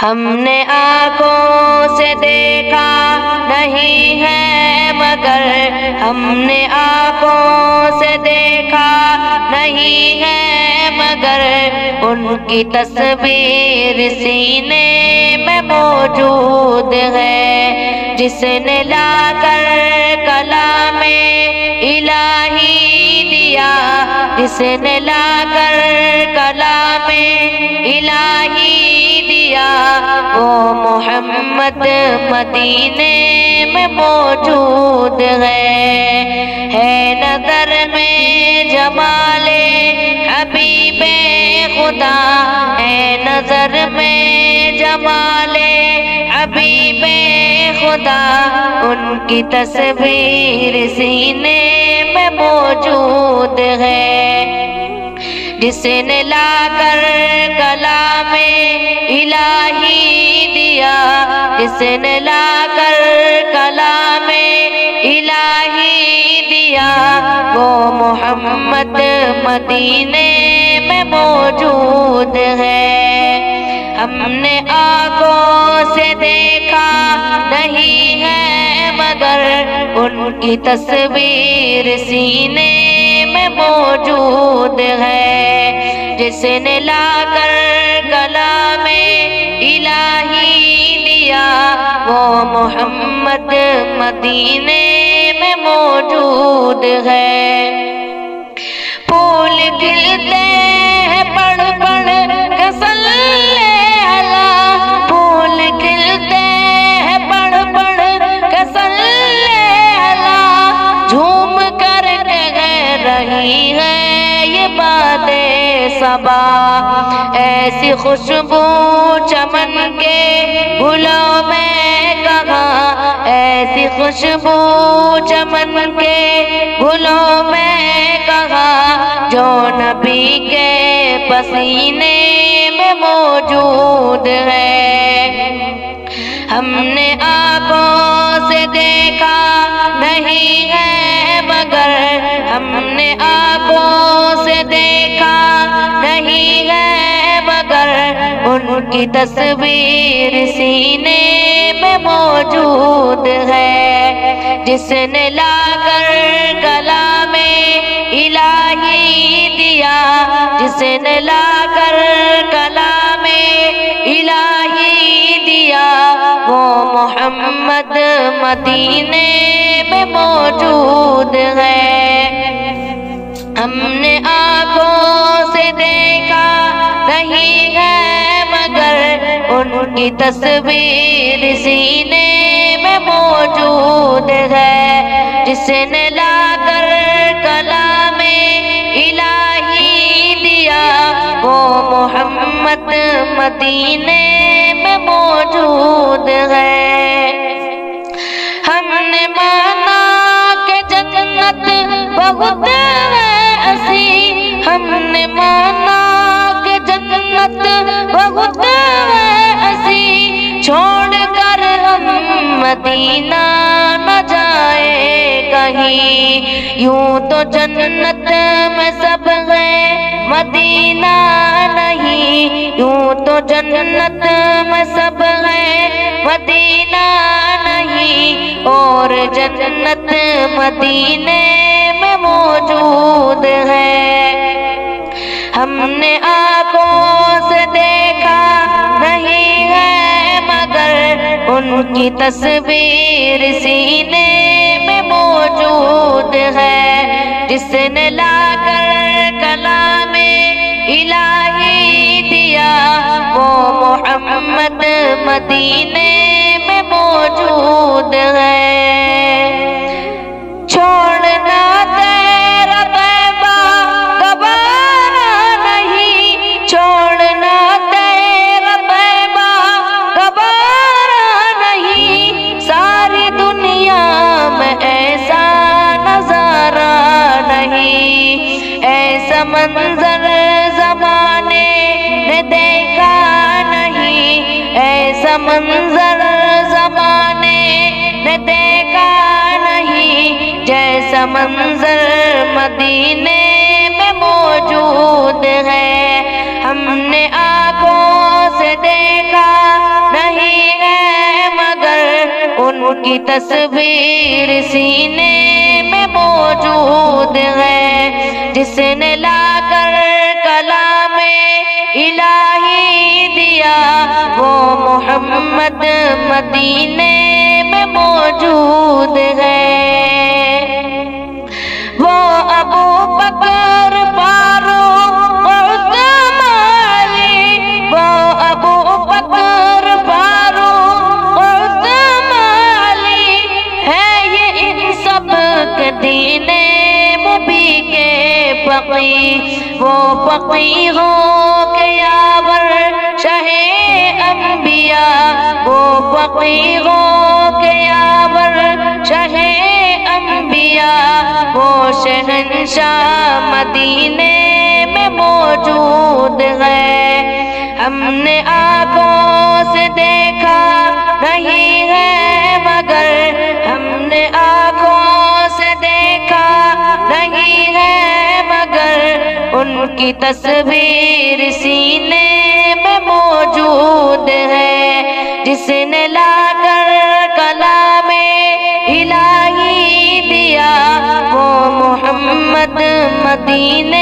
ہم نے آنکھوں سے دیکھا نہیں ہے مگر ہم نے آنکھوں سے دیکھا نہیں ہے مگر ان کی تصویر سینے میں موجود ہے، جس نے لا کر کلام الہی دیا، جس نے لا کر کلام الہی دیا، وہ محمد مدینے میں موجود ہے نظر میں جمال حبیب خدا، ہے نظر میں جمال حبیب خدا، ان کی تصویر سینے میں موجود ہے، جس نے لا کر کلام الہی دیا، جس نے لا کر کلام الہی دیا، وہ محمد مدینے میں موجود ہے۔ ہم نے آنکھوں سے دیکھا نہیں ہے مگر ان کی تصویر سینے میں موجود ہے، جس نے لا کر کلام الہی دیا، وہ محمد مدینے میں موجود ہے۔ پھول کھلتے ہیں پڑھ پڑھ کے صلی اللہ، پھول کھلتے ہیں پڑھ پڑھ کے صلی اللہ، جھوم کر کہہ رہی ہے یہ باتیں صبا، ایسی خوشبو چمن کے گلوں میں کہاں، ایسی خوشبو چمن کے گلوں میں کہاں، جو نبی کے پسینے میں موجود ہے۔ ہم نے آنکھوں سے دیکھا نہیں ہے مگر ہم نے آنکھوں سے دیکھا نہیں ہے مگر ان کی تصویر سینے میں موجود ہے، جس نے لا کر کلام الہی دیا، جس نے لا کر کلام الہی دیا، وہ محمد مدینے میں موجود ہے۔ ہم نے آنکھوں سے دیکھا نہیں ہے مگر ان کی تصویر سینے میں موجود ہے، جس نے لا کر کلام الہی دیا، وہ محمد مدینے میں موجود ہے۔ ہم نے مانا کہ جنت بہت ہے ایسی، ہم نے مانا کہ جنت بہت ہے ایسی، چھوڑ کر ہم مدینہ نہ جائے کہیں، یوں تو جنت میں سب ہیں مدینہ نہیں، یوں تو جنت میں سب ہیں مدینہ نہیں، اور جنت مدینے میں موجود ہے۔ ہم نے آنکھوں سے دیکھا نہیں ہے مگر ان کی تصویر سینے میں موجود ہے، جس نے لا کر کلام الہی دیا، وہ محمد مدینے میں موجود ہے۔ چھوڑنا تیرا طیبہ گوارا نہیں، چھوڑنا تیرا طیبہ گوارا نہیں، ساری دنیا میں ایسا نظارہ نہیں، ایسا منظر زمانے نے دیکھا نہیں، ایسا منظر زمانے نے دیکھا نہیں، جیسا منظر مدینے میں موجود ہے۔ ہم نے آنکھوں سے دیکھا کی تصویر سینے میں موجود ہے، جس نے لا کر کلام الہی دیا وہ محمد مدینے میں موجود ہے۔ وہ ابو بکر فاروق عثمان علی، وہ ابو بکر فاروق عثمان علی ہے، یہ ان سب کے دین مبی کے فقی، وہ فقی ہو کہ یاور شاہ انبیاء، وہ فقی ہو کہ یاور شاہ انبیاء، وہ شہنشاہ مدینے میں موجود ہے۔ ہم نے آنکھوں سے دیکھا نہیں ہے مگر، ہم نے آنکھوں سے دیکھا نہیں ہے مگر، ان کی تصویر سینے میں موجود ہے، جس نے لا کر کلام الہی دیا وہ محمد مدینے